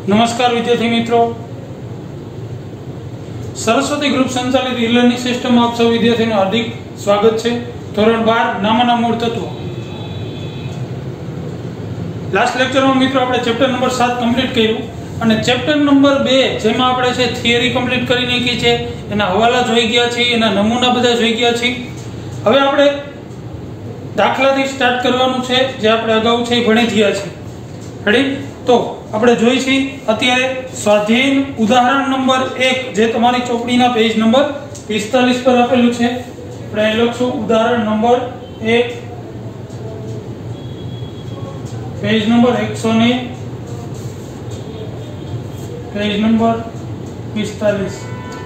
નમસ્કાર વિદ્યાર્થી મિત્રો, સરસ્વતી ગ્રુપ સંચાલિત ઈ લર્નિંગ સિસ્ટમમાં આપ સૌ વિદ્યાર્થીઓનું હાર્દિક સ્વાગત છે। ધોરણ 12 નામના મૂળ તત્વો। લાસ્ટ લેક્ચરમાં મિત્રો આપણે ચેપ્ટર નંબર 7 કમ્પ્લીટ કર્યું અને ચેપ્ટર નંબર 2 જેમાં આપણે છે થિયરી કમ્પ્લીટ કરી નાખી છે, એના હવાલા જોઈ ગયા છે, એના નમૂના બધા જોઈ ગયા છે। હવે આપણે દાખલાથી સ્ટાર્ટ કરવાનું છે, જે આપણે અગાઉ છે ભણી ગયા છે। રેડી? તો આપણે જોઈ છે અત્યારે સ્વાધ્યાય ઉદાહરણ નંબર 1 જે તમારી ચોપડીના પેજ નંબર 45 પર આપેલું છે। આપણે અહીં લખશું ઉદાહરણ number 1 page number 100 page number 45।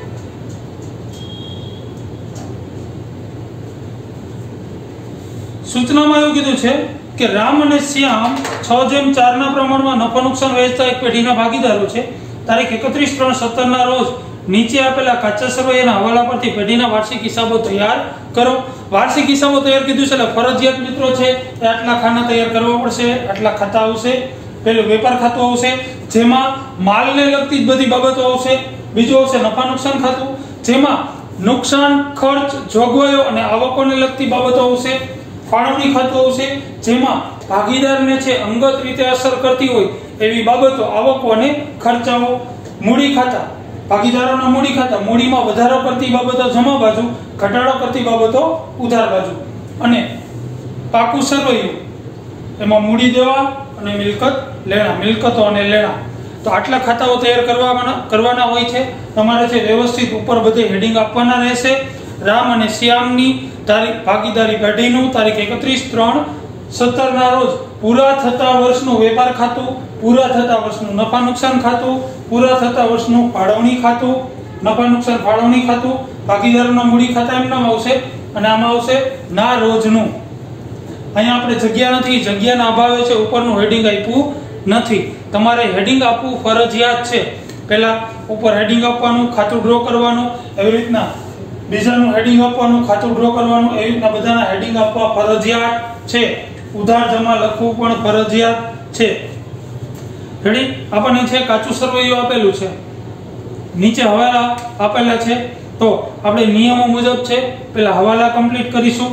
સૂચનામાં એવું કીધું છે કે રામ અને શ્યામ 6:4 ના પ્રમાણમાં નફા નુકસાન વહેંચતા એક પેઢીના ભાગીદારો છે। તારીખ 31/3/17 ના રોજ નીચે આપેલા કાચા સરવૈયાના હવાલા પરથી પેઢીના વાર્ષિક હિસાબો તૈયાર કરો। વાર્ષિક હિસાબો તૈયાર કીધું છે એટલે ફરજિયાત મિત્રો છે એ આટલા ખાના તૈયાર કરવા પડશે, આટલા ખાતા આવશે। પેલું વેપાર ખાતું આવશે જેમાં માલને લગતી જ બધી બાબતો આવશે। બીજું આવશે નફા નુકસાન ખાતું જેમાં નુકસાન, ખર્ચ, જોગવાઈઓ અને આવકોને લગતી બાબતો આવશે। ફાળવણી ખાતું આવશે જેમાં ભાગીદારને છે અંગત રીતે અસર કરતી હોય એવી બાબતો, આવકો અને ખર્ચાઓ। મૂડી ખાતા, ભાગીદારોના મૂડી ખાતા, મૂડીમાં વધારો કરતી બાબતો જમા બાજુ, ઘટાડો કરતી બાબતો ઉધાર બાજુ। અને પાકું સરવૈયું એમાં મૂડી દેવા અને મિલકત લેણા, મિલકતો અને લેણા। તો આટલા ખાતાઓ તૈયાર કરવાના હોય છે। તમારે છે વ્યવસ્થિત ઉપર બધે હેડિંગ આપવાના રહેશે। રામ અને શ્યામની તારીખ ભાગીદારી પેઢીનું તારીખ 31/3/17 ના રોજ પૂરા થતા વર્ષનું વેપાર ખાતું, પૂરા થતા વર્ષનું નફા નુકસાન ખાતું, પૂરા થતા વર્ષનું ફાળવણી ખાતું, નફા નુકસાન ફાળવણી ખાતું, ભાગીદારોના મૂડી ખાતા એમ નામ આવશે અને આમાં આવશે ના રોજનું। અહીંયા આપણે જગ્યા નથી, જગ્યાના અભાવે છે ઉપરનું હેડિંગ આપ્યું નથી। તમારે હેડિંગ આપવું ફરજિયાત છે। પહેલા ઉપર હેડિંગ આપવાનું, ખાતું ડ્રો કરવાનું, એવી રીતના બીજાનું હેડિંગ આપવાનું, ખાતું ડ્રો કરવાનું, એવી રીતના બધાના હેડિંગ આપવા ફરજિયાત છે। ઉધાર જમા લખવું પણ ફરજિયાત છે। રેડી? આપણને છે કાચું સરવૈયું આપેલું છે, નીચે હવાલા આપેલા છે। તો આપણે નિયમો મુજબ છે પહેલા હવાલા કમ્પ્લીટ કરીશું।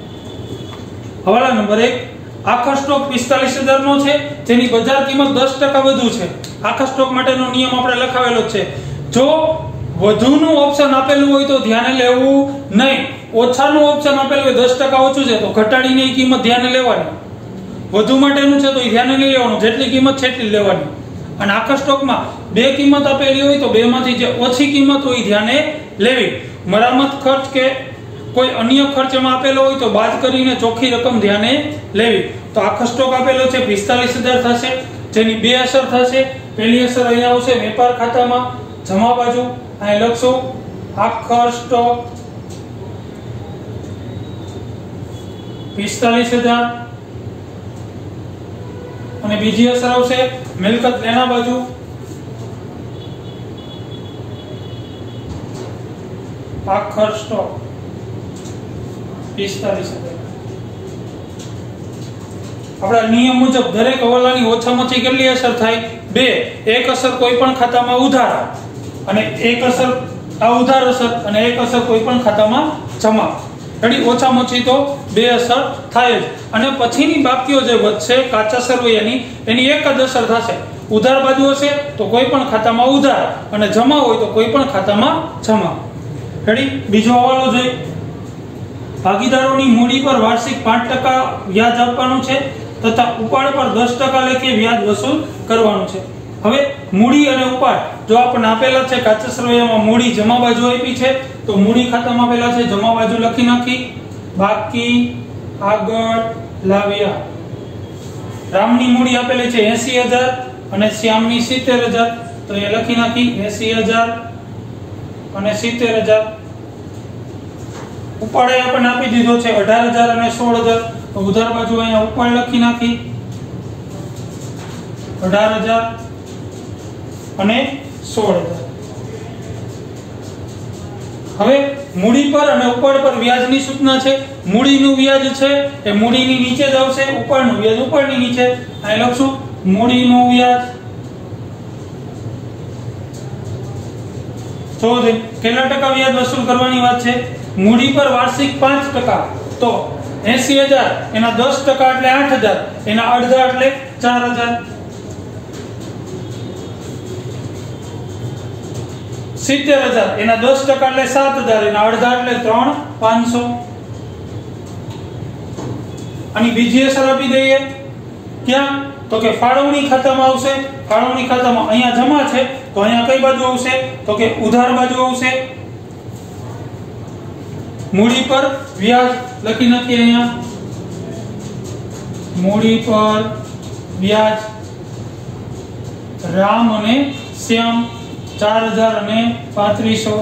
હવાલા નંબર 1, આખા સ્ટોક 45,000 નો છે જેની બજાર કિંમત 10% વધુ છે। આખા સ્ટોક માટેનો નિયમ આપણે લખાવેલો છે। જો વધુનું ઓપ્શન આપેલું હોય તો ધ્યાને લેવું નહીં, ઓછાનું ઓપ્શન આપેલું હોય 10% ઓછું છે તો ઘટાડીને એ કિંમત ધ્યાને લેવાની। વધુ માટેનું છે તો એ ધ્યાને નહીં લેવાનું, જેટલી કિંમત છે એટલી લેવાની। અને આખા સ્ટોકમાં બે કિંમત આપેલી હોય તો બેમાંથી જે ઓછી કિંમત હોય એ ધ્યાને લેવી। મરામત ખર્ચ કે કોઈ અન્ય ખર્ચ એમાં આપેલો હોય તો બાદ કરીને ચોખ્ખી રકમ ધ્યાને લેવી। તો આખો સ્ટોક આપેલો છે 45,000 થશે, જેની બે અસર થશે। પહેલી અસર અહીંયા આવશે વેપાર ખાતામાં જમા બાજુ, અહીં લખશું આખો સ્ટોક 45,000 અને બીજી અસર આવશે મિલકત લેણા બાજુ, આખો સ્ટોક 45,000। આપણા નિયમ મુજબ દરેક હવાલાની ઓછામાં ઓછી કેટલી અસર થાય? 2। એક અસર કોઈ પણ ખાતામાં ઉધાર અને એક અસર આ ઉધાર અસર અને એક અસર કોઈ પણ ખાતામાં જમા। રેડી? ઓછામાં ઓછી તો 2 અસર થાય જ। અને પછીની બાકીઓ જે વધશે કાચા સરવૈયાની એની એક જ અસર થશે। ઉધાર બાજુ હશે તો કોઈ પણ ખાતામાં ઉધાર અને જમા હોય તો કોઈ પણ ખાતામાં જમા। રેડી? બીજો હવાલો જોઈએ। ભાગીદારોની મૂડી પર વાર્ષિક 5% વ્યાજ આપવાનું છે તથા ઉપાડ પર 10% લેખે વ્યાજ વસૂલ કરવાનું છે। હવે મૂડી અને ઉપાડ જો આપણને આપેલા છે કાચા સરવૈયામાં મૂડી જમા બાજુ આપી છે તો મૂડી ખાતામાં આપેલા છે, જમા બાજુ લખી નાખી, બાકી આગળ લાવ્યા। રામની મૂડી આપેલી છે 80,000 અને શ્યામની 70,000 તો એ લખી નાખી 80,000 અને 70,000। ઉપાડ આપણને આપી દીધો છે 18,000 અને 16,000 તો ઉધાર બાજુ અહીંયા ઉપાડ લખી નાખી 18,000 અને 16,000। હવે મૂડી પર અને ઉપાડ પર વ્યાજની સૂચના છે। મૂડીનું વ્યાજ છે એ મૂડીની નીચે જ આવશે, ઉપાડનું વ્યાજ ઉપાડની નીચે। અહીં લખશું મૂડીનું વ્યાજ તો કેટલા ટકા વ્યાજ વસૂલ કરવાની વાત છે? મૂડી પર વાર્ષિક 5%, તો 80,000 એના 10% એટલે 8,000, એના અડધા એટલે 4,000. 70,000 એના 10% એટલે 7,000, એના અડધા એટલે 3,500. આની બીજી અસર આપી દઈએ. ક્યાં? તો કે ફાળવણી ખાતામાં આવશે. ફાળવણી ખાતામાં અહીંયા જમા છે તો અહીંયા કઈ બાજુ આવશે? તો કે ઉધાર બાજુ આવશે. મૂડી પર વ્યાજ લખી નાખીએ અહીંયા. મૂડી પર વ્યાજ રામ અને શ્યામ 4,000 અને 3,500.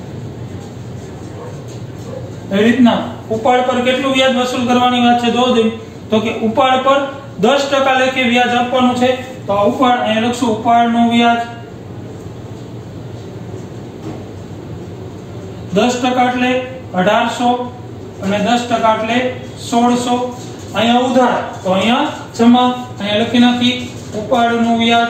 એવી રીતના ઉપાડ પર કેટલું વ્યાજ વસૂલ કરવાની વાત છે? તો કે ઉપાડ પર 10% લેખે વ્યાજ આપવાનું છે. તો આ ઉપાડ અહીંયા લખશું, ઉપાડનું વ્યાજ 10% એટલે 1,800 અને 10% એટલે 1,600. અહીંયા ઉધાર તો અહીંયા જમા, અહીંયા લખી નાખી ઉપાડનું વ્યાજ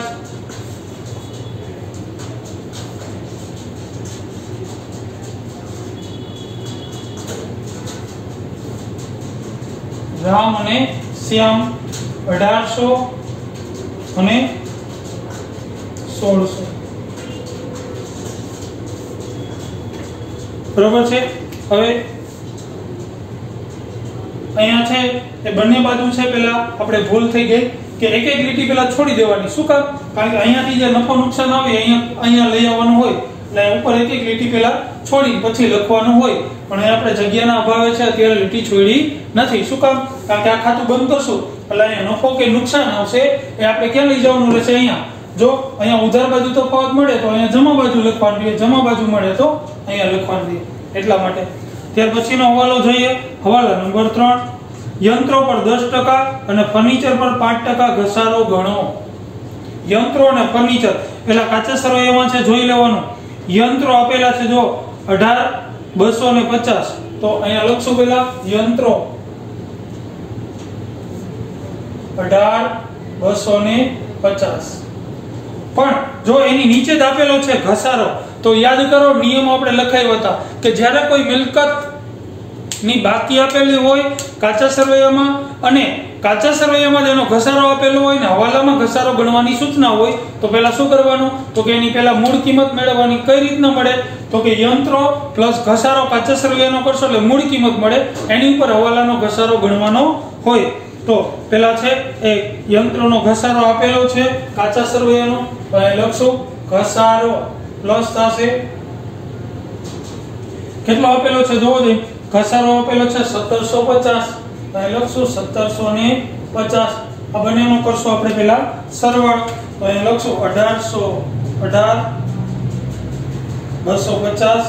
રામ અને શ્યામ 1,800 અને 1,600. બરોબર છે. હવે અહીંયા છે એ બંને બાજુ છે, પેલા આપણે ભૂલ થઈ ગઈ કે એક એક લીટી પેલા છોડી દેવાની. શું કામ? કારણ કે અહીંયાથી જે નફો નુકસાન આવે અહીંયા લઈ આવવાનું હોય, એટલે ઉપર એક એક લીટી પેલા છોડી પછી લખવાનું હોય. પણ એ આપણે જગ્યાના અભાવે છે અત્યારે લીટી છોડી નથી. શું કામ? કારણ કે આ ખાતું બંધ કરશું એટલે અહીંયા નફો કે નુકસાન આવશે એ આપણે ક્યાં લઈ જવાનું રહેશે? અહીંયા. જો અહીંયા ઉધાર બાજુ તો ફાવત મળે તો અહીંયા જમા બાજુ લખવાનું રહે, જમા બાજુ મળે તો અહીંયા લખવાનું રહે. એટલા માટે. ત્યાર પછીનો હવાલો જોઈએ. હવાલા નંબર 3. યંત્રો પર 10% અને ફર્નિચર પર 5% ઘસારો ગણો. યંત્રો અને ફર્નિચર પેલા કાચા સરવૈયામાં છે જોઈ લેવાનું. યંત્રો આપેલા છે જો 18,250, તો અહીંયા લખશું પેલા યંત્રો 18,250. પણ જો એની નીચે જ આપેલો છે ઘસારો, તો યાદ કરો નિયમ આપણે લખાવ્યા હતા કે જ્યારે કોઈ મિલકત ની બાકી આપેલી હોય કાચા સરવૈયામાં અને કાચા સરવૈયામાં એનો ઘસારો આપેલો હોય ને હવાલામાં ઘસારો ગણવાની સૂચના હોય, તો પહેલા શું કરવાનું? તો કે એની પહેલા મૂળ કિંમત મેળવવાની. કઈ રીતના મળે? તો કે યંત્રો પ્લસ ઘસારો કાચા સરવૈયાનો કરશો એટલે મૂળ કિંમત મળે, એની ઉપર હવાલાનો ઘસારો ગણવાનો હોય. તો પેલા છે એ યંત્રનો ઘસારો આપેલો છે કાચા સરવૈયાનો, તો અહીં લખશું ઘસારો પ્લસ થશે કેટલો આપેલો છે જોવો જોઈએ. ઘસારો આપેલો છે 1750, તો અહીં લખશું 1750. આ બંનેનો કરશું આપણે પેલા સરવાળો, તો અહીં લખશું 18,250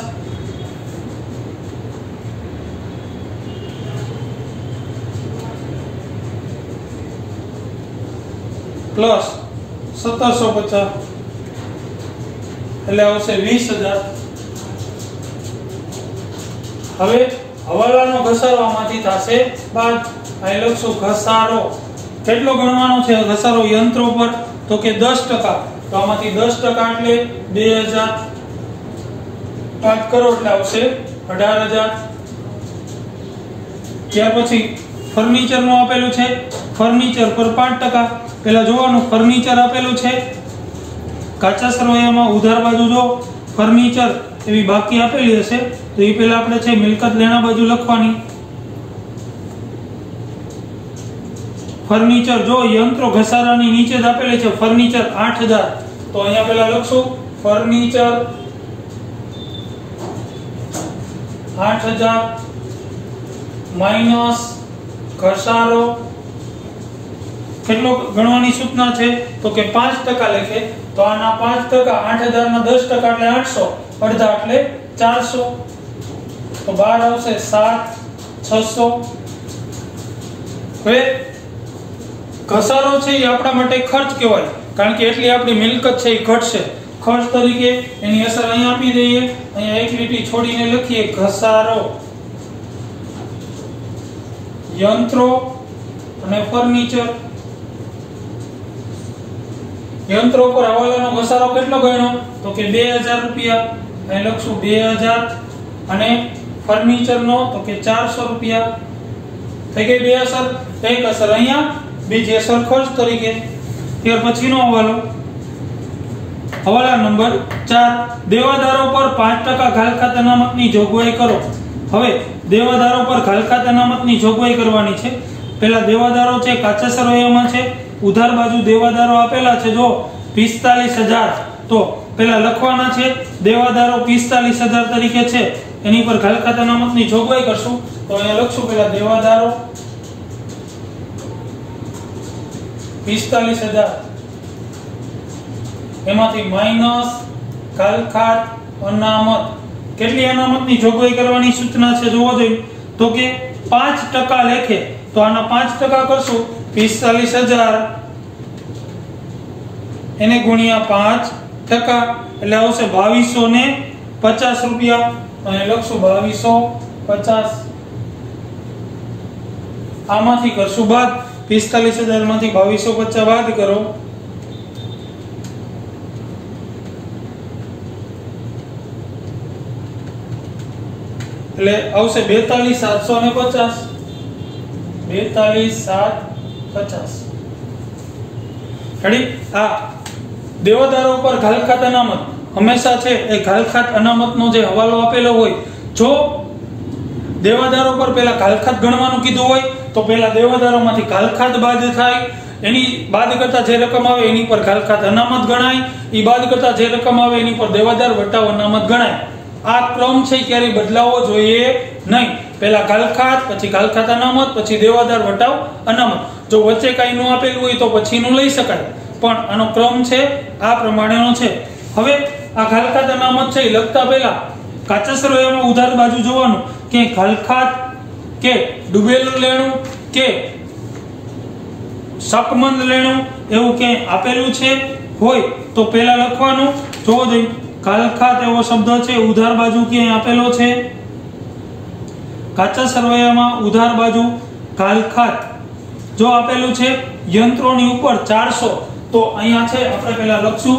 પ્લસ 1750 એટલે આવશે 20,000. હવે હવાલાનો ઘસારો આમાંથી થશે બાદ. અહીં લખશું ઘસારો કેટલો ગણવાનો છે? ઘસારો યંત્રો પર તો કે 10%, તો આમાંથી 10% એટલે 2,000, 5 કરો એટલે આવશે 18,000. ત્યાર પછી ફર્નિચર નું આપેલું છે, ફર્નિચર પર 5%. પેલા જોવાનું ફર્નિચર આપેલું છે કાચા સરવૈયામાં ઉધાર બાજુ જો ફર્નિચર એવી બાકી આપેલી હશે તો એ પેલા આપણે છે મિલકત લેણા બાજુ લખવાની. ફર્નિચર જો યંત્રો ઘસારાની નીચે જ આપેલી છે ફર્નિચર 8,000, તો અહીંયા પેલા લખશું ફર્નિચર 8,000 માઈનસ ઘસારો કેટલો ગણવાની સૂચના છે? તો કે 5% લેખે. તો આના 5%, 8,000 ના 10% એટલે 800, અડધા એટલે 400, તો 12 આવશે 7,600. હવે ઘસારો છે એ આપણા માટે ખર્ચ કહેવાય, કારણ કે એટલી આપણી મિલકત છે એ ઘટશે. ખર્ચ તરીકે એની અસર અહીંયા આપી દઈએ. અહીંયા એક લીટી છોડીને લખીએ ઘસારો યંત્રો અને ફર્નિચર. યંત્રો પર હવાલાનો ઘસારો કેટલો ગણ્યો? તો કે 2,000 રૂપિયા. અહીં લખશું 2000 અને ફર્નિચર નો તો કે 400 રૂપિયા થઈ ગઈ બે અસર. એક અસર અહીંયા, બીજી અસર ખર્ચ તરીકે. ત્યાર પછીનો હવાલો, હવાલા નંબર 4, દેવાદારો પર 5% ઘાલખાત અનામતની જોગવાઈ કરો. હવે દેવાદારો પર ઘાલખાત અનામતની જોગવાઈ કરવાની છે. પહેલા દેવાદારો છે કાચા સરવૈયામાં છે, ઉધાર બાજુ દેવાદારો આપેલા છે જો 45000, તો પહેલા લખવાના છે દેવાદારો 45000 તરીકે છે, એની પર ઘાલખાત અનામતની જોગવાઈ કરશું. તો અહીંયા લખશું પહેલા દેવાદારો 45000, એમાંથી માઈનસ ઘાલખાત અનામત. કેટલી અનામતની જોગવાઈ કરવાની સૂચના છે જોવો જોઈએ, તો કે 5% લેખે. તો આના 5% કરશું, 45000 એને ગુણ્યા 5%, એટલે આવશે 2250 રૂપિયા. અને લખશું 2250. આમાંથી કરશું બાદ, 45000 માંથી 2250 બાદ કરો એટલે આવશે 42750. 42750. રેડી. આ દેવાદારો પર ઘાલખાત અનામત હંમેશા છે એ ઘાલખાત અનામતનો જે હવાલો આપેલો હોય, જો દેવાદારો પર પહેલા ઘાલખાત ગણવાનું કીધું હોય તો પહેલા દેવાદારોમાંથી ઘાલખાત બાદ થાય, એની બાદ કરતા જે રકમ આવે એની પર ઘાલખાત અનામત ગણાય, એ બાદ કરતા જે રકમ આવે એની પર દેવાદાર વટાવ અનામત ગણાય. આ ક્રમ છે ક્યારે બદલાવો જોઈએ નહીં. પહેલા ઘાલખાત, પછી ઘાલખાત અનામત, પછી દેવાદાર વટાવ અનામત. જો વચ્ચે કઈ ન આપેલું હોય તો પછીનું લઈ શકાય, પણ આનો ક્રમ છે આ પ્રમાણેનો છે. હવે આ ઘાલખાત અનામત છે લખતા પહેલા કાચા સરવૈયામાં ઉધાર બાજુ જોવાનું કે ઘાલખાત કે ડૂબેલું લેણું કે શકમંદ લેણું એવું ક્યાંય આપેલું છે હોય તો પહેલા લખવાનું. જોવો જોઈએ, ઘાલખાત એવો શબ્દ છે ઉધાર બાજુ ક્યાંય આપેલો છે, કાચા સરવૈયામાં ઉધાર બાજુ ઘાલખાત જો આપેલું છે યંત્રોની ઉપર 400, તો અહીંયા છે આપણે પહેલા લખશું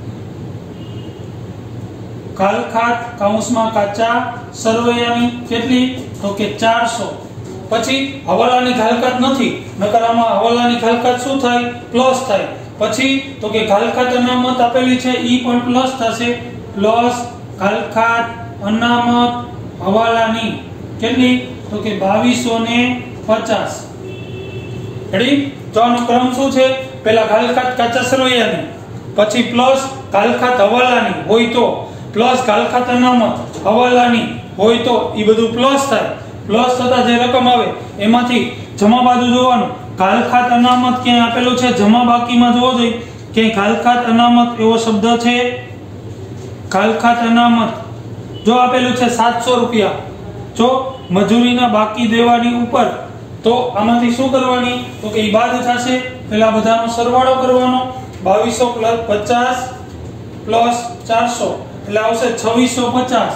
ઘાલખાત કૌંસમાં કાચા સરવૈયાની કેટલી, તો કે 400. પછી હવાલાની ઘાલખાત નથી, નકર આમાં હવાલાની ઘાલખાત શું થાય, પ્લસ થાય. પછી તો કે ઘાલખાત અનામત આપેલી છે ઈ પણ પ્લસ થશે, પ્લસ ઘાલખાત અનામત હવાલાની કેટલી, તો કે 2250. રેડી. તો આનો ક્રમ શું છે, પહેલા ઘાલખાત કાચા સરવૈયાની, પછી પ્લસ ઘાલખાત હવાલાની હોય તો, પ્લસ ઘાલખાત અનામત હવાલાની હોય તો, એ બધું પ્લસ થાય. પ્લસ થતા જે રકમ આવે એમાંથી જમા બાજુ જોવાનું. ઘાલખાત અનામત ક્યાં આપેલું છે, જમા બાકીમાં જોવો જોઈએ કે ઘાલખાત અનામત એવો શબ્દ છે, ઘાલખાત અનામત જો આપેલું છે 700 રૂપિયા, જો મજૂરીના બાકી દેવાની ઉપર, તો આમાંથી શું કરવાની, તો કે ઈ બાદ થશે. પહેલા બધાનો સરવાળો કરવાનો, 2250 પ્લસ 400 એટલે આવશે 2650.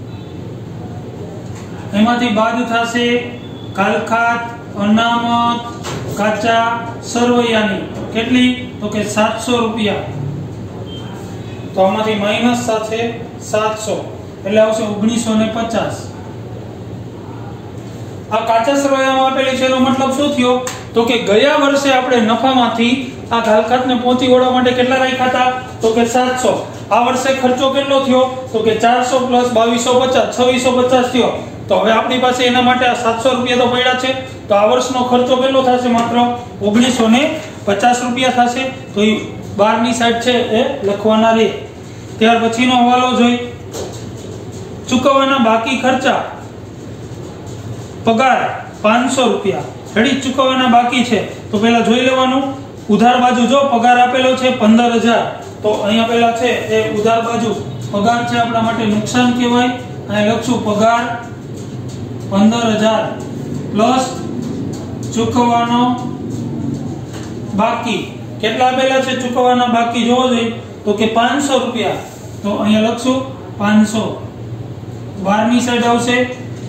એમાંથી બાદ થશે ઘાલખાત અનામત કાચા સરવૈયાની કેટલી, તો કે 700 રૂપિયા. તો આમાંથી માઈનસ સાથે 700 એટલે આવશે 1950. આ કાચા સરવૈયામાં આપેલી છે એનો મતલબ શું થયો, તો કે ગયા વર્ષે આપણે નફામાંથી આ ઘાલખાતને પહોંચી વળવા માટે કેટલા રાખ્યા હતા, તો કે 700. આ વર્ષે ખર્ચો કેટલો થયો, તો કે 400 પ્લસ 2250 2650 થયો. તો હવે આપણી પાસે એના માટે આ 700 રૂપિયા તો પડ્યા છે, તો આ વર્ષનો ખર્ચો કેટલો થશે, માત્ર 1950 રૂપિયા થશે. તો એ બહારની સાઈડ છે એ લખવાના રહે. ત્યાર પછીનો હવાલો જોઈ, ચૂકવવાના બાકી ખર્ચા પગાર 500 રૂપિયા. રેડી. ચૂકવવાના બાકી છે તો પહેલા જોઈ લેવાનું, ઉધાર બાજુ જો પગાર આપેલો છે 15000, તો અહીંયા પહેલા છે એ ઉધાર બાજુ પગાર છે આપણા માટે નુકસાન કહેવાય. અહીં લખશું પગાર 15000 પ્લસ ચૂકવવાનો બાકી કેટલા આપેલા છે, ચૂકવવાના બાકી જોવો જોઈએ તો કે 500 રૂપિયા. તો અહીંયા લખશું 500. બહારની સાઈડ આવશે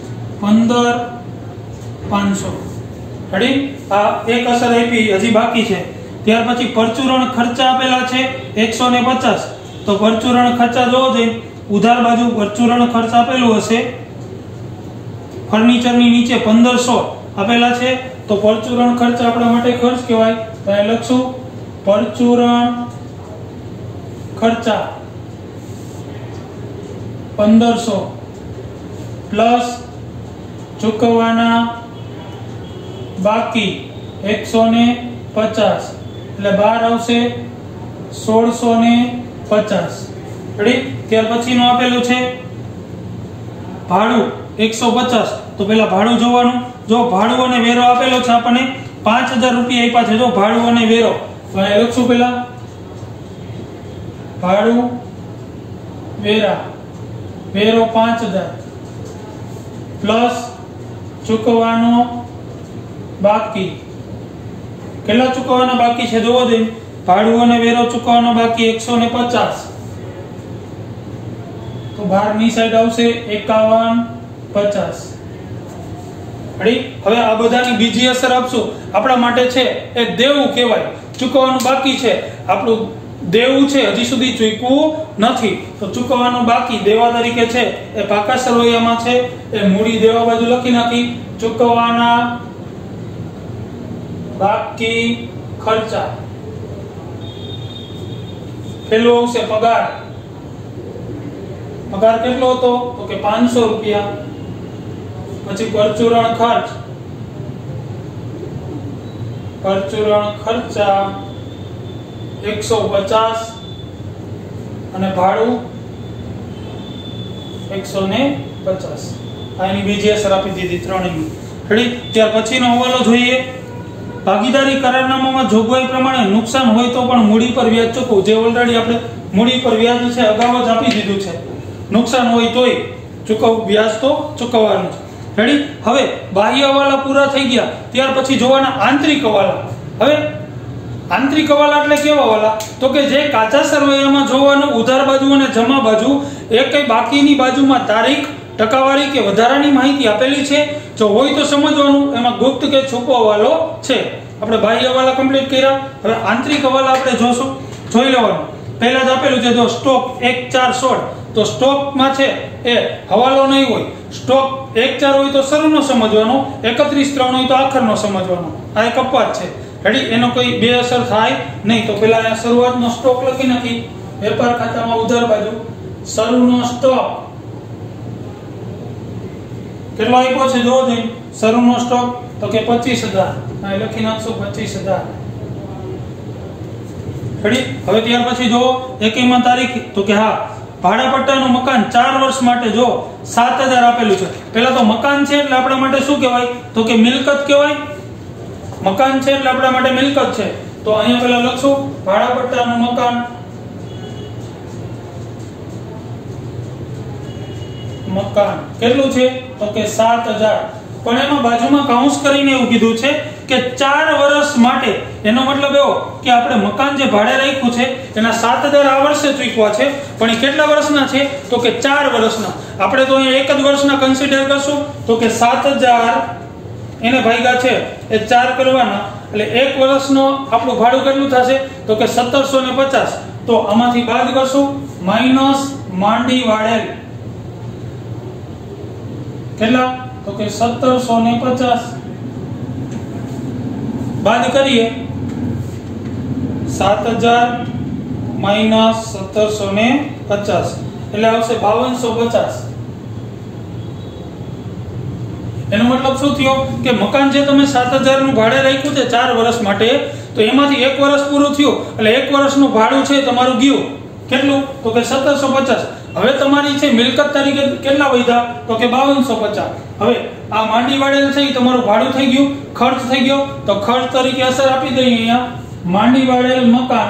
15500. રેડી. આ એક અસર આપી, હજી બાકી છે. ત્યાર પછી પરચુરણ ખર્ચા આપેલા છે 150, તો પરચુરણ ખર્ચા જોવો જોઈએ ઉધાર બાજુ પરચુરણ ખર્ચ આપેલું હશે, ફર્નિચરની નીચે 1500 આપેલા છે, તો પરચુરણ ખર્ચ આપણા માટે ખર્ચ કહેવાય. તો અહીં લખશું પરચુરણ ખર્ચા 1500 પ્લસ ચૂકવવાના બાકી 150, એટલે 12 આવશે 1650. રેડી? ત્યાર પછીનું આપેલું છે ભાડું 150. તો પેલા ભાડું જોવાનું. જો ભાડું અને વેરો આપેલો છે આપણને 5000 રૂપિયા આપ્યા છે. જો ભાડું અને વેરો, તો અહીં લખશું પેલા ભાડું વેરા, વેરો 5000 પ્લસ ચૂકવવાનો બાકી. કેટલા ચૂકવવાના બાકી છે જોવો દે. ભાડું અને વેરો ચૂકવવાનો બાકી 150. તો બહારની સાઈડ આવશે 5150. રેડી? હવે આ બધાની બીજી અસર આપશું. આપણા માટે છે એ દેવું કહેવાય. ચૂકવવાનું બાકી છે, આપણું દેવું છે, હજી સુધી ચૂકવું નથી. તો ચૂકવવાનું બાકી દેવા તરીકે છે એ પાકા સરવૈયામાં છે એ મૂડી દેવા બાજુ લખી નાખી. ચૂકવવાના બાકી ખર્ચા. પેલું આવશે પગાર. પગાર કેટલો હતો? તો કે 500 રૂપિયા. પછી પરચુરણ ખર્ચ, પરચુરણ ખર્ચા 150 અને ભાડું 150. આની બીજી અસર આપી દીધી ત્રણેયની. રેડી? ત્યાર પછીનો હવાલો જોઈએ. ભાગીદારી કરારનામામાં જોગવાઈ પ્રમાણે નુકસાન હોય તો પણ મૂડી પર વ્યાજ ચૂકવવું. જે ઓલરેડી આપણે મૂડી પર વ્યાજ છે અગાઉ જ આપી દીધું છે. નુકસાન હોય તોય વ્યાજ તો ચૂકવવાનું છે. રેડી? હવે બાહ્ય હવાલા પૂરા થઈ ગયા. ત્યાર પછી જોવાના આંતરિક હવાલા. હવે આંતરિક હવાલા એટલે કેવા હવાલા? તો કે જે કાચા સરવૈયામાં જોવાનું ઉધાર બાજુ અને જમા બાજુ એકેય બાકીની બાજુમાં તારીખ, ટકાવારી કે વધારાની માહિતી આપેલી છે. જો હોય તો સમજવાનું એમાં ગુપ્ત કે છુપો હવાલો છે. આપણે બાહ્ય હવાલા કમ્પ્લીટ કર્યા. હવે આંતરિક હવાલા આપણે જોશું. જોઈ લેવાનું. પહેલા જ આપેલું છે જો સ્ટોક 1416, તો સ્ટોકમાં છે એ હવાલો નહીં હોય. સ્ટોક 14 હોય તો શરૂનો સમજવાનો, 31-3 હોય તો આખરનો સમજવાનો. આ એક અપવાદ છે. રેડી? એનો કોઈ બે અસર થાય નહીં. તો પેલા અહીંયા શરૂઆતનો સ્ટોક લખી નાખી. વેપાર ખાતામાં ઉધાર બાજુ શરૂનો સ્ટોક કેટલો આપ્યો છે જોવો દે. શરૂનો સ્ટોક તો કે 25000. અહીં લખી નાખશું 25000. રેડી? હવે ત્યાર પછી જો એકમાં તારીખ, તો કે હા ભાડા પટ્ટાનું મકાન 4 વર્ષ માટે જો 7000 આપેલું છે. પેલા તો મકાન છે એટલે આપણા માટે શું કહેવાય? તો કે મિલકત કહેવાય. મકાન છે એટલે આપણા માટે મિલકત છે. તો અહીંયા પેલા લખશું ભાડા પટ્ટાનું મકાન કેટલું છે? તો કે 7000. પણ એમાં બાજુમાં કાઉન્સ કરીને એવું કીધું છે કે 4 વર્ષ માટે. એનો મતલબ એવો કે આપણે મકાન જે ભાડે રાખ્યું છે એના 7000 આ વર્ષે ચૂકવા છે, પણ એ કેટલા વર્ષના છે? તો કે 4 વર્ષના. આપણે તો અહીંયા એક જ વર્ષના કન્સિડર કરશું. તો કે 7000 એને ભાગ્યા છે એ 4 કરવાના, એટલે એક વર્ષનો આપણું ભાડું કેટલું થશે? તો કે 1750. તો આમાંથી બાદ કરશું માઈનસ માંડી વાળેલ. કેટલા? તો કે 1750 બાદ કરીએ 7000 માઈનસ 1750 એટલે આવશે 5250. એનો મતલબ શું થયો કે મકાન જે તમે 7000 નું ભાડે રાખ્યું છે 4 વર્ષ માટે, તો એમાંથી એક વર્ષ પૂરું થયું એટલે એક વર્ષનું ભાડું છે તમારું ગયું. કેટલું? તો કે 1750. હવે તમારી છે મિલકત તરીકે કેટલા વધ્યા? તો કે 5250. હવે આ માંડી વાળેલ છે એ તમારું ભાડું થઈ ગયું, ખર્ચ થઈ ગયો. તો ખર્ચ તરીકે અસર આપી દઈએ અહીંયા. માંડી વાળેલ મકાન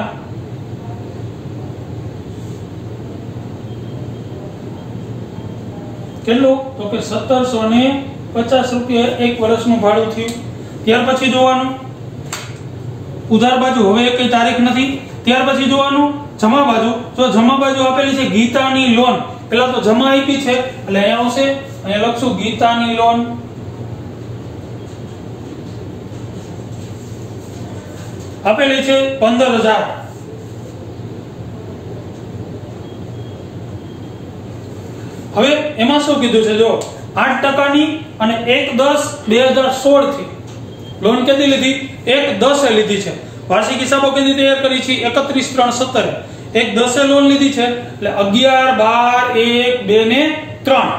કેટલું? તો કે 1750 રૂપિયા એક વર્ષનું ભાડું થયું. ત્યાર પછી જોવાનું ઉધાર બાજુ, હવે કઈ તારીખ નથી. ત્યાર પછી જોવાનું જમા બાજુ. તો જમા બાજુ આપેલી છે ગીતાની લોન. પેલા તો જમા આપી છે એટલે અહીંયા આવશે, અહીંયા લખશું ગીતાની લોન આપેલી છે 15000. હવે એમાં શું કીધું છે જો 8% ની અને 1/10/2016 થી લોન કેટલી લીધી 1/10 લીધી છે વાર્ષિક હિસાબો કેટલી તૈયાર કરી છે 31/3/17 1/10 લોન લીધી છે એટલે 11 12 1 2 ને 3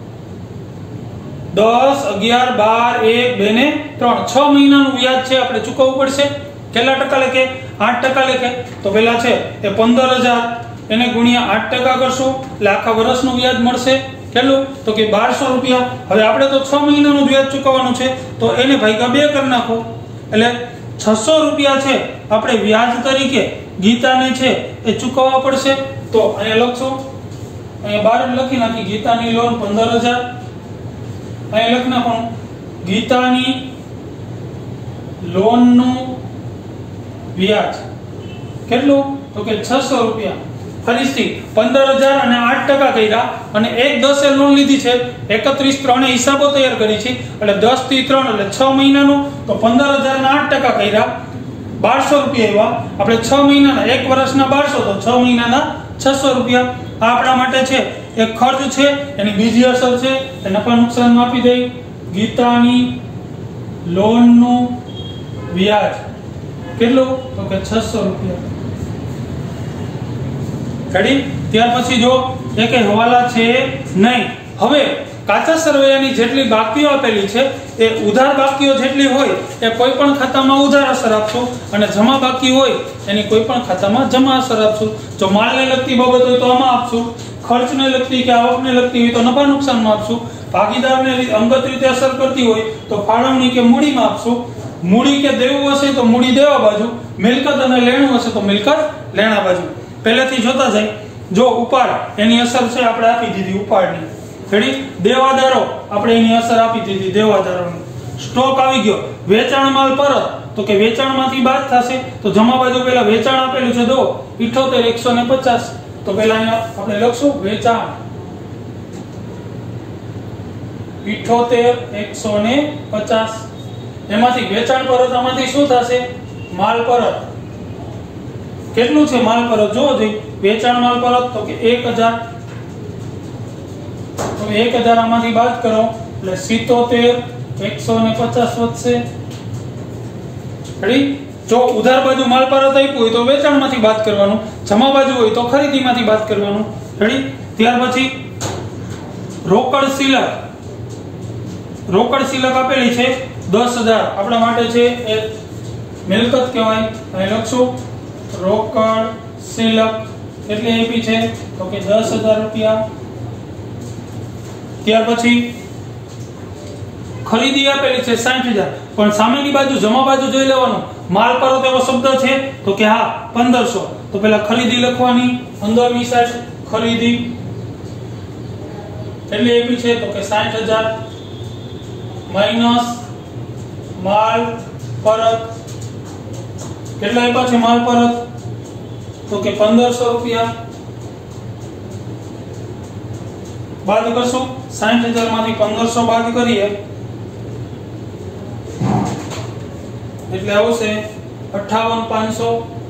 10 11 12 1 2 ને 3 6 મહિનાનું વ્યાજ છે આપણે ચૂકવવું પડશે કેટલા ટકા લેખે 8% લેખે તો પહેલા છે એ 15000 એને ગુણ્યા 8% કરશું એટલે આખા વર્ષનું વ્યાજ મળશે કેટલું તો કે 1200 રૂપિયા હવે આપણે તો 6 મહિનાનું વ્યાજ ચૂકવવાનું છે તો એને ભાગ્યા 2 કરી નાખો એટલે 600 રૂપિયા છે આપણે વ્યાજ તરીકે ગીતાને છે એ ચૂકવવા પડશે તો અહીંયા લખશું અહીંયા 12 લખી નાખી ગીતાની લોન 15000 અહીંયા લખી નાખવાનું ગીતાની લોનનું વ્યાજ કેટલું તો કે 600 રૂપિયા ફરીથી 15000 અને 8% કર્યા અને 1/10 લોન લીધી છે 31/3 હિસાબો તૈયાર કરી છે એટલે 10 થી 3 એટલે 6 મહિનાનું તો 15000 ના 8% કર્યા 1200 રૂપિયા આવ્યા આપણે 6 મહિનાના 1 વર્ષના 1200 તો 6 મહિનાના 600 રૂપિયા આ આપણા માટે છે એક ખર્ચ છે એની બીજી અસર છે એ નફા નુકસાન આપી દઈ ગીતાની લોનનું વ્યાજ કેટલું તો કે 600 રૂપિયા રેડી ત્યાર પછી જો એક હવાલા છે નહીં હવે કાચા સરવૈયાની જેટલી બાકીઓ આપેલી છે એ ઉધાર બાકીઓ જેટલી હોય એ કોઈ પણ ખાતામાં ઉધાર અસર આપશું અને જમા બાકી હોય એની કોઈ પણ ખાતામાં જમા અસર આપશું જો માલને લગતી બાબત હોય તો આમાં આપશું ખર્ચને લગતી કે આવકને લગતી હોય તો નફા નુકસાનમાં આપશું ભાગીદારને અંગત રીતે અસર કરતી હોય તો ફાળવણી કે મૂડીમાં આપશું મૂડી કે દેવું હશે તો મૂડી દેવા બાજુ મિલકત અને લેણું હશે તો મિલકત લેણા બાજુ પહેલેથી જોતા જાય જો ઉપાડ એની અસર છે આપણે આપી દીધી ઉપાડની રેડી દેવાદારો આપણે એની અસર આપી દીધી દેવાદારોની સ્ટોક આવી ગયો વેચાણ માલ પરત તો કે વેચાણમાંથી બાદ થશે તો જમા બાજુ પહેલા વેચાણ આપેલું છે જો 78150 તો પહેલા અહીંયા આપણે લખશું વેચાણ 78150 એમાંથી વેચાણ પરત આમાંથી શું થશે માલ પરત કેટલું છે માલ પરત જોવો જોઈએ વેચાણ માલ પરત તો કે 1000 તો 1000 આમાંથી બાદ કરો એટલે 78150 વધશે રેડી જો ઉધાર બાજુ માલ પરત આપ્યું હોય તો વેચાણમાંથી બાદ કરવાનું જમા બાજુ હોય તો ખરીદીમાંથી બાદ કરવાનું રેડી ત્યાર પછી રોકડ શિલક આપેલી છે 10000 આપણા માટે છે એ મિલકત કહેવાય અહીં લખશું રોકડ શિલક કેટલી આપી છે તો કે 10000 રૂપિયા ત્યાર પછી ખરીદી આપેલી છે 60000 પણ સામેની બાજુ જમા બાજુ જોઈ લેવાનું માલ પરત એવો શબ્દ છે તો કે હા 1500 તો પહેલા ખરીદી લખવાની અંદરની સાઈડ ખરીદી કેટલી આપી છે તો કે 60000 માઈનસ માલ પરત કેટલા આપ્યા છે માલ પરત તો કે 1500 રૂપિયા બાદ કરશું 60000 માંથી 1500 બાદ કરીએ એટલે આવશે 58500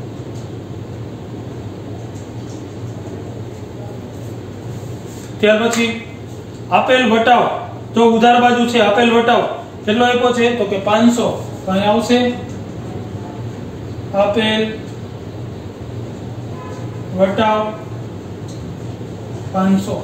ત્યાર પછી આપેલ વટાવ જો ઉધાર બાજુ છે આપેલ વટાવ કેટલો આપ્યો છે તો કે 500 અહીં આવશે આપેલ વટાવ 500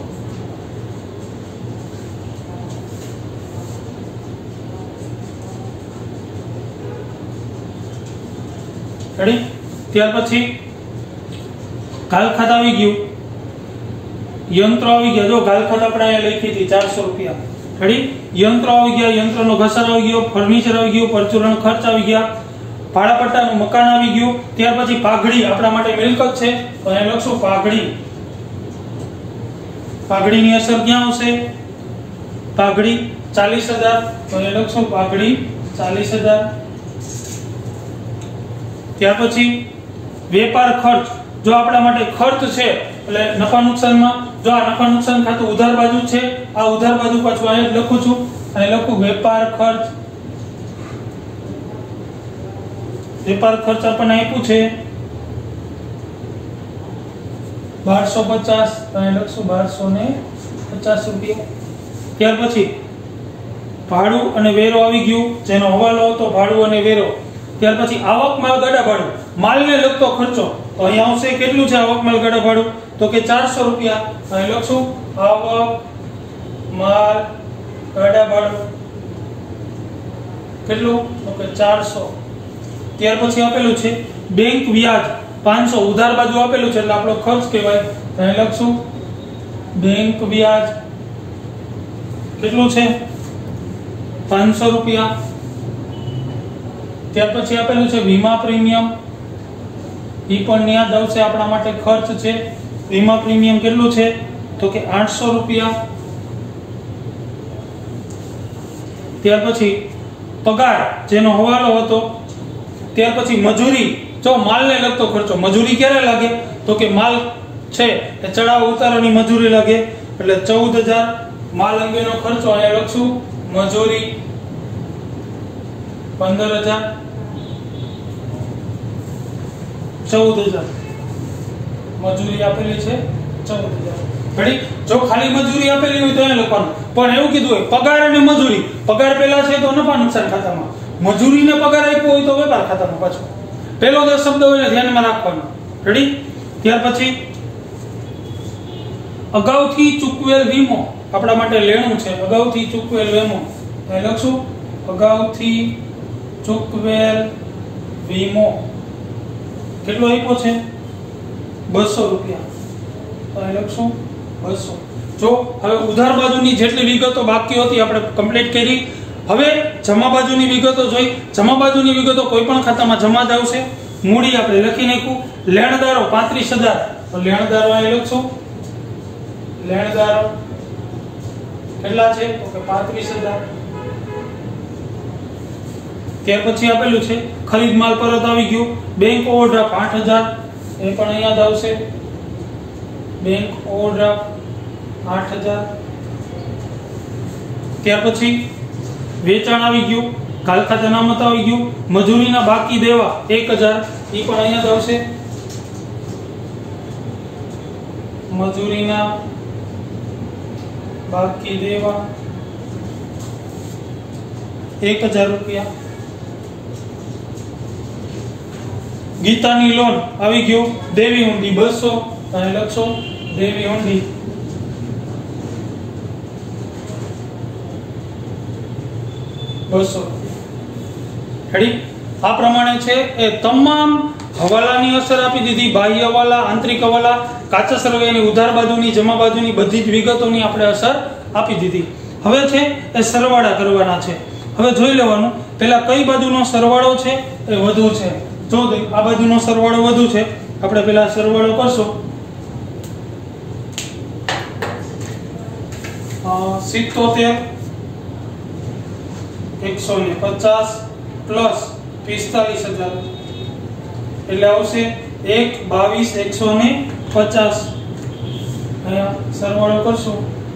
રેડી ત્યાર પછી ગાલખાત આવી ગયું યંત્રો આવી ગયા જો ગાલખાત આપણે અહીંયા લખી હતી 400 રૂપિયા રેડી યંત્રો આવી ગયા યંત્રનો ઘસારો આવી ગયો ફર્નિચર આવી ગયું પરચુરણ ખર્ચ આવી ગયા ભાડાપટ્ટાનું મકાન આવી ગયું ત્યાર પછી પાઘડી આપણા માટે મિલકત છે તો અહીંયા લખશું પાઘડી પાઘડીની અસર ક્યાં આવશે પાઘડી 40000 તો અહીંયા લખશું પાઘડી 40000 ત્યાર પછી વેપાર ખર્ચ જો આપણા માટે ખર્ચ છે એટલે નફા નુકસાનમાં જો આ નફા નુકસાન ખાતું ઉધાર બાજુ છે આ ઉધાર બાજુ પાછું અહીંયા લખું છું અને લખું વેપાર ખર્ચ આપણને આપ્યું છે 1250 તો અહીં લખશું 1250 50 રૂપિયા। ત્યાર પછી ભાડું અને વેરો આવી ગયું, જેનો હવાલો હતો ભાડું અને વેરો। ત્યાર પછી આવક માલ ગાડા ભાડું, માલને લગતો ખર્ચો, તો અહીંયા આવશે કેટલું છે આવક માલ ગાડા ભાડું, તો કે 400 રૂપિયા। અહીં લખશું આવક માલ ગાડા ભાડું કેટલું, તો કે 400। ત્યાર પછી આપેલું છે બેંક વ્યાજ 500, ઉધાર બાજુ આપેલું છે એટલે આપણો ખર્ચ કહેવાય, અહીં લખશું બેંક વ્યાજ કેટલું છે 500 રૂપિયા। ત્યાર પછી આપેલું છે વીમા પ્રીમિયમ, એ પણ યાદ આવશે આપણા માટે ખર્ચ છે। વીમા પ્રીમિયમ કેટલું છે, તો કે 800 રૂપિયા। ત્યાર પછી પગાર જેનો હવાલો હતો, ત્યાર પછી મજૂરી, જો માલને લગતો ખર્ચો, મજૂરી ક્યારે લાગે, તો કે માલ છે એ ચડાવ ઉતારવાની મજૂરી લાગે, એટલે 14000 માલ અંગેનો ખર્ચો અહીંયા લખશું, મજૂરી 15000, 14000 મજૂરી આપેલી છે 14000। રેડી, જો ખાલી મજૂરી આપેલી હોય તો એ લખવાનું, પણ એવું કીધું હોય પગાર અને મજૂરી, પગાર પહેલા છે તો નફા નુકસાન ખાતામાં, મજૂરીને પગાર આપ્યો હોય તો વેપાર ખાતામાં પાછો, પહેલો જે શબ્દ હોય ધ્યાનમાં રાખવાનો। રેડી, ત્યાર પછી અગાઉથી ચૂકવેલ વીમો, આપણા માટે લેણું છે, અગાઉથી ચૂકવેલ વીમો એ લખશું, અગાઉથી ચૂકવેલ વીમો કેટલો આપ્યો છે 200 રૂપિયા, તો એ લખશું 200। જો હવે ઉધાર બાજુની જેટલી વિગતો બાકી હતી આપણે કમ્પ્લીટ કરી। હવે જમા બાજુની વિગતો જોઈ, જમા બાજુની વિગતો કોઈ પણ ખાતામાં જમા જ આવશે। મૂડી આપણે લખી નાખ્યું, લેણદારો 35000, તો લેણદારો અહીં લખશું, લેણદારો કેટલા છે, તો કે 35000। ત્યાર પછી આપેલું છે ખરીદ માલ પરત આવી ગયું, બેંક ઓવરડ્રાફ્ટ 8000, એ પણ અહીંયા જ આવશે, બેંક ઓવરડ્રાફ્ટ 8000। ત્યાર પછી વેચાણ આવી ગયું, કાલ ખાતે અનામત આવી ગયું, મજૂરીના બાકી દેવા 1000, એ પણ અહીંયા જ આવશે, મજૂરીના બાકી દેવા 1000 રૂપિયા। ગીતાની લોન આવી ગયું, દેવી હુંડી 200, અને લખશો દેવી હુંડી 200। રેડી, આ પ્રમાણે છે એ તમામ હવાલાની અસર આપી દીધી, બાહ્ય હવાલા, આંતરિક હવાલા, કાચા સરવૈયાની ઉધાર બાજુની, જમા બાજુની બધી જ વિગતોની આપણે અસર આપી દીધી। હવે છે એ સરવાળા કરવાના છે। હવે જોઈ લેવાનું પહેલા કઈ બાજુનો સરવાળો છે એ વધુ છે, જો આ બાજુનો સરવાળો વધુ છે, આપણે પહેલા સરવાળો કરશું, 77 150 પ્લસ 45000 એટલે આવશે 122 150। અહીંયા સરવાળો કરશું,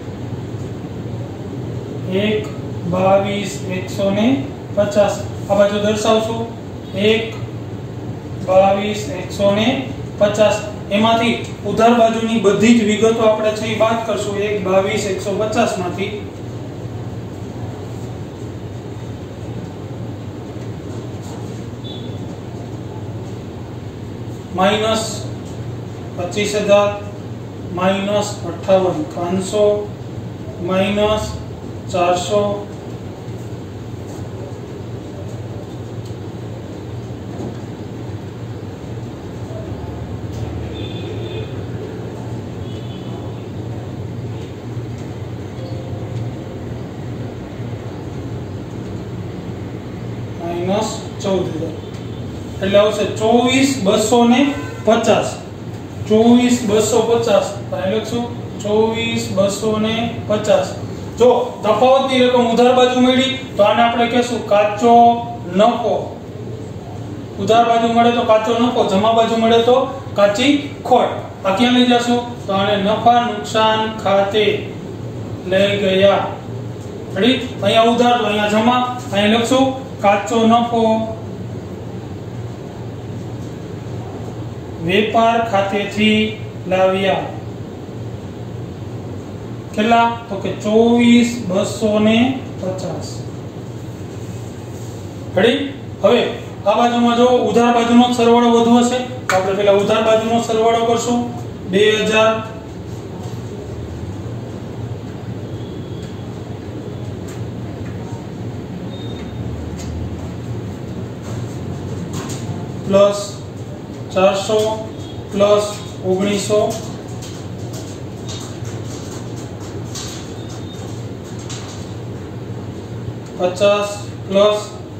122 150, આ બાજુ દર્શાવશું 122 150। એમાંથી ઉધાર બાજુની બધી જ વિગતો આપણે છે એ બાદ કરશું, 122 150 માંથી માઈનસ 25000, માઈનસ 58500, માઈનસ 400, માઈનસ 14000 એટલે આવશે 24250, 24250 અહીં લખશું 24250। જો તફાવતની રકમ ઉધાર બાજુ મળી તો આને આપણે કહેશું કાચો નફો, ઉધાર બાજુ મળે તો કાચો નફો, જમા બાજુ મળે તો કાચી ખોટ। આ ક્યાં લઈ જશું, તો આને નફા નુકસાન ખાતે લઈ ગયા। રેડી, અહીંયા ઉધાર તો અહીંયા જમા, અહીં લખશું કાચો નફો વેપાર ખાતેથી લાવ્યા। કેટલા તો કે 24,250 રેડી હવે આ બાજુમાં જો ઉધાર બાજુનો સરવાળો વધુ હશે તો આપણે પહેલા ઉધાર બાજુનો સરવાળો કરશું 2000 plus 400 plus 1900 50 plus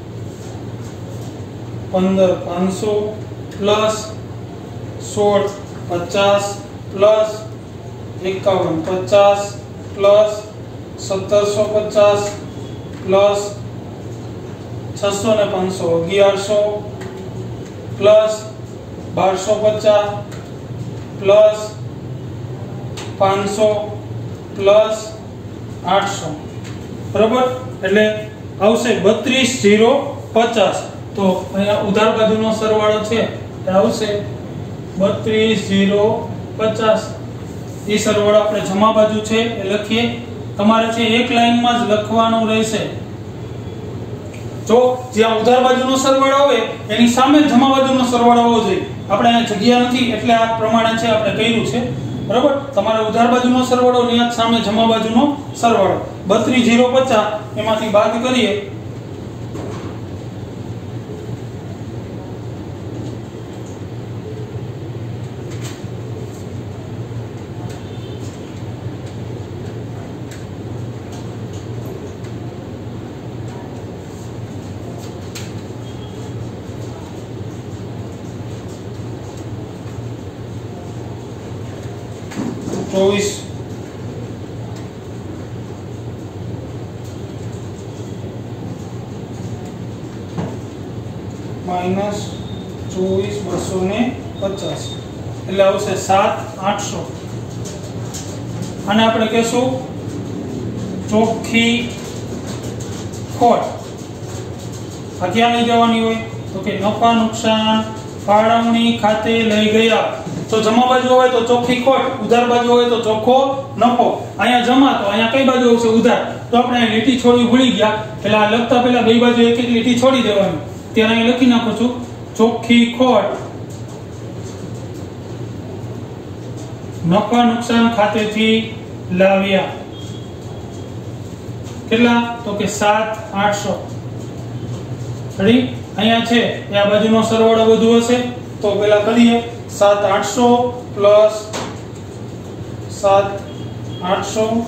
15,500 plus 16 50 plus 51 50 plus 1750 plus 600 ને 500 1100 પ્લસ 1250 પ્લસ 500 પ્લસ 800 બરાબર એટલે આવશે 32,050 તો અહીંયા ઉધાર બાજુનો સરવાળો છે એ આવશે 32,050 એ સરવાળો આપણે જમા બાજુ છે એ લખીએ તમારે છે એક લાઈનમાં જ લખવાનું રહેશે જો જ્યાં ઉધાર બાજુનો સરવાળો આવે એની સામે જમા બાજુનો સરવાળો આવવો જોઈએ આપણે અહીંયા જગ્યા નથી એટલે આ પ્રમાણે છે આપણે કર્યું છે બરાબર તમારે ઉધાર બાજુનો સરવાળો નિયત સામે જમા બાજુનો સરવાળો 32,050 એમાંથી બાદ કરીએ ચોવીસ માઇનસ 24,250 એટલે આવશે 7,800 આને આપણે કહેશું ચોખ્ખી ખોટ આ ક્યાં લઈ જવાની હોય તો કે નફા નુકસાન ફાળવણી ખાતે લઈ ગયા તો જમા બાજુ હોય તો ચોખ્ખી ખોટ ઉધાર બાજુ હોય તો ચોખ્ખો નફો અહીંયા જમા તો અહીંયા કઈ બાજુ આવશે ઉધાર તો આપણે લીટી છોડી ભૂલી ગયા એટલે આ લખતા પહેલા બે બાજુ એક એક લીટી છોડી દેવાની ત્યારે અહીં લખી નાખું છું ચોખ્ખી ખોટ નફા નુકસાન ખાતેથી લાવ્યા કેટલા તો કે 7,800 રેડી અહીંયા છે એ આ બાજુનો સરવાળો વધુ હશે તો પહેલા કરીએ 7,800 પ્લસ 7,800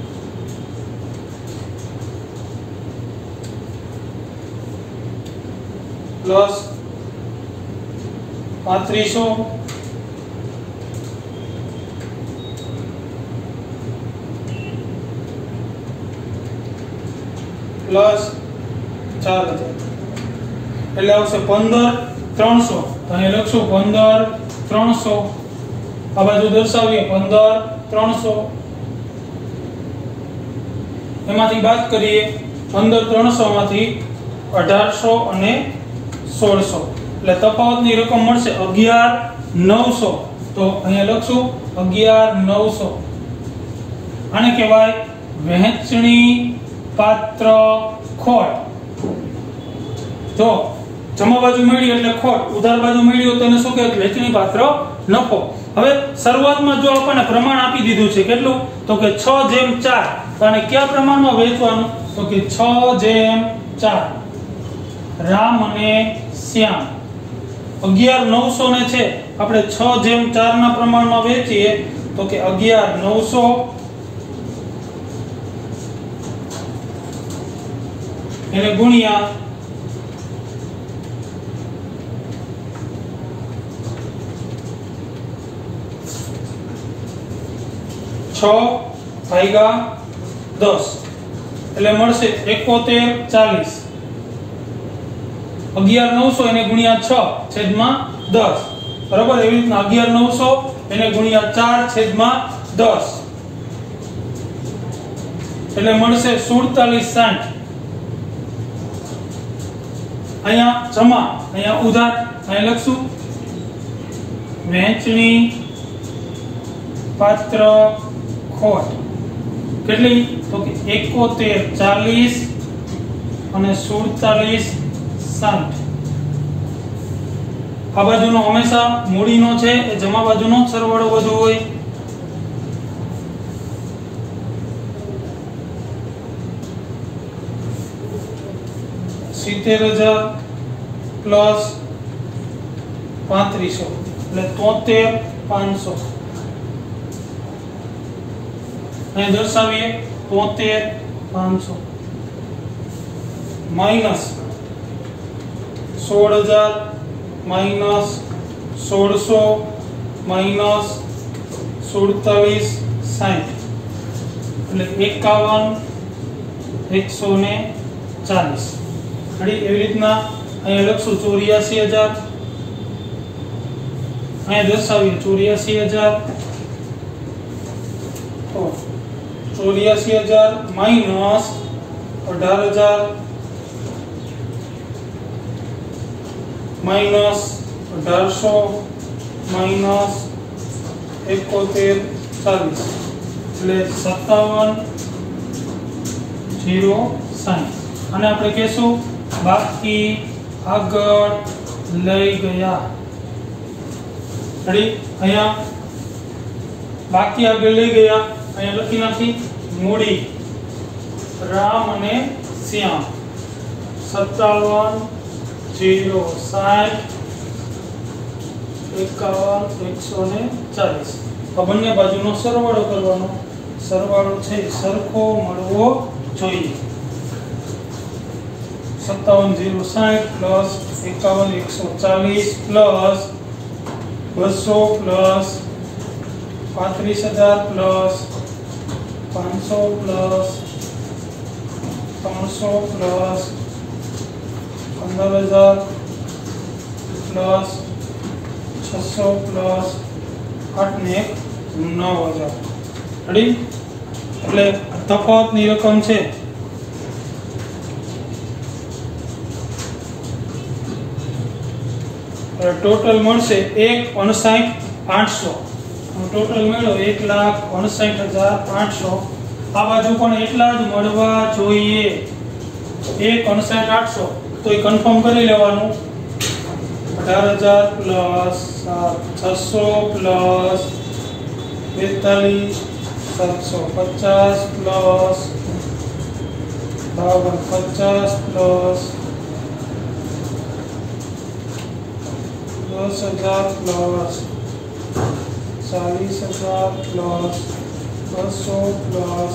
પ્લસ 3500 પ્લસ 4,000 એટલે આવશે 15,300 અહીં લખશું 15,300 આ બાજુ દર્શાવીએ 15,300 એમાંથી બાદ કરીએ 15,300 માંથી 1,800 અને 1,600 એટલે તફાવતની રકમ મળશે 11,900 તો અહીંયા લખશું 11,900 આને કહેવાય વહેંચણી પાત્ર ખોટ જો જમા બાજુ મળી એટલે ખોટ ઉધાર બાજુ મળી તો તેને શું કહેવાય વહેંચણી પાત્ર નફો હવે શરૂઆતમાં જો આપણને પ્રમાણ આપી દીધું છે કેટલું તો કે 6/4 તો આને કયા પ્રમાણમાં વહેંચવાનું તો કે 6/4 રામ અને શ્યામ 11,900 ને છે આપણે 6/4 ના પ્રમાણમાં વહેંચીએ તો કે 11,900 એને ગુણ્યા 6/10 એટલે મળશે 71,40 11,900 એને ગુણ્યા 6/10 બરાબર એવી રીતના 11,900 એને ગુણ્યા 4/10 એટલે મળશે 47,60 અહીંયા જમા અહીંયા ઉધાર અહીં લખશું વહેંચણી પાત્ર ખોટ કેટલી? તો કે 71 40 અને 47 60. આ બાજુનો હંમેશા મૂડીનો છે એ જમા બાજુનો સરવાળો વધુ હોય. $70,000 પ્લસ 3500 એટલે 73,500. અહીં દર્શાવીએ 73,500 માઇનસ 16,000 માઇનસ 1600 માઇનસ 47,60 એટલે 51,140. એવી રીતના અહીંયા લખશું 84,000. અહીંયા દર્શાવીએ 84,000 તો 84,000 માઇનસ 18,000 માઇનસ 1800 માઇનસ 71,40 એટલે 57,060. અને આપણે કહેશું બાકી આગળ લઈ ગયા. અહીંયા બાકી આગળ લઈ ગયા અહીંયા લખી નાખી મૂડી રામ અને શ્યામ 57,060 51,140. આ બંને બાજુનો સરવાળો કરવાનો. સરવાળો છે સરખો મળવો જોઈએ. 57,060 plus 51,140 plus 200 plus 35,000 plus 500 plus 300 plus 15,000 plus 600 plus 8 ને 9,000. રેડી? એટલે તફાવતની રકમ છે ટોટલ મળશે 1,59,800. ટોટલ મળ્યો 1,59,800. આ બાજુ પણ એટલા જ મળવા જોઈએ 1,59,800. તો એ કન્ફર્મ કરી લેવાનું. 18,000 plus 600 plus 42,750 plus 52,50 plus 10,000 plus 40,000 plus 200 plus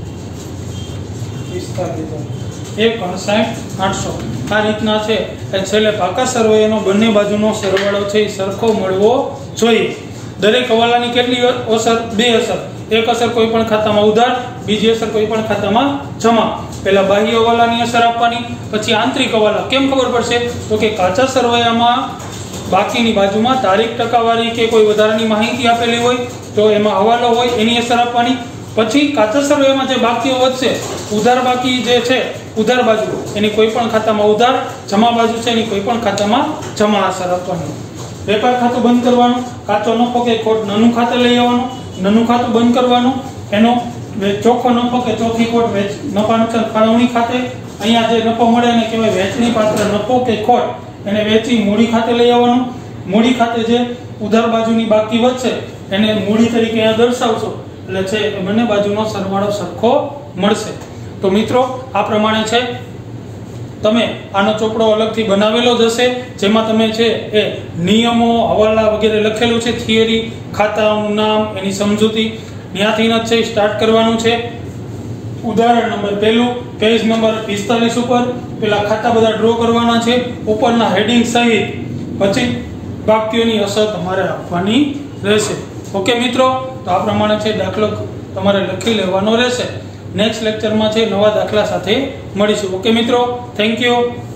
45,000 1,59,800. આ રીતના છે એ છેલ્લે પાકા સરવાળાનો બંને બાજુનો સરવાળો છે એ સરખો મળવો જોઈએ. દરેક હવાલાની કેટલી અસર? બે અસર. એક અસર કોઈ પણ ખાતામાં ઉધાર, બીજી અસર કોઈ પણ ખાતામાં જમા. પહેલા બાહ્ય હવાલાની અસર આપવાની, પછી આંતરિક હવાલા. કેમ ખબર પડશે? તો કે કાચા સરવાળામાં બાકીની બાજુમાં તારીખ, ટકાવારી કે કોઈ વધારાની માહિતી આપેલી હોય તો એમાં હવાલો હોય એની અસર આપવાની. પછી કાચા સરવાળામાં જે બાકીઓ વધશે, ઉધાર બાકી જે છે ઉધાર બાજુ એની કોઈ પણ ખાતામાં ઉધાર, જમા બાજુ છે એની કોઈ પણ ખાતામાં જમા અસર આપવાની. વેપાર ખાતું બંધ કરવાનું, કાચો નફો કે ખોટ નાનું ખાતે લઈ આવવાનું, નાનું ખાતું બંધ કરવાનું, એનો ચોખ્ખો નફો કે ચોખ્ખી ખોટ નફા નુકસાન ફાળવણી ખાતે. અહીંયા જે નફો મળે એને કહેવાય વેચણી પાત્ર નફો કે ખોટ, એને વેચી મૂડી ખાતે લઈ આવવાનું. મૂડી ખાતે જે ઉધાર બાજુની બાકી વધશે એને મૂડી તરીકે અહીંયા દર્શાવશો એટલે છે એ બંને બાજુનો સરવાળો સરખો મળશે. તો મિત્રો આ પ્રમાણે છે તમે આનો ચોપડો અલગથી બનાવેલો જ હશે જેમાં તમે છે એ નિયમો, હવાલા વગેરે લખેલું છે, થિયરી, ખાતાનું નામ, એની સમજૂતી ત્યાંથી જ છે સ્ટાર્ટ કરવાનું છે. ઉદાહરણ નંબર પહેલું પેજ નંબર 45 ઉપર પેલા ખાતા બધા ડ્રો કરવાના છે ઉપરના હેડિંગ સહિત. પછી બાકીઓની અસર તમારે આપવાની રહેશે. ઓકે મિત્રો, તો આ પ્રમાણે છે દાખલો તમારે લખી લેવાનો રહેશે. નેક્સ્ટ લેક્ચરમાં છે નવા દાખલા સાથે મળીશું. ઓકે મિત્રો, થેન્ક યુ.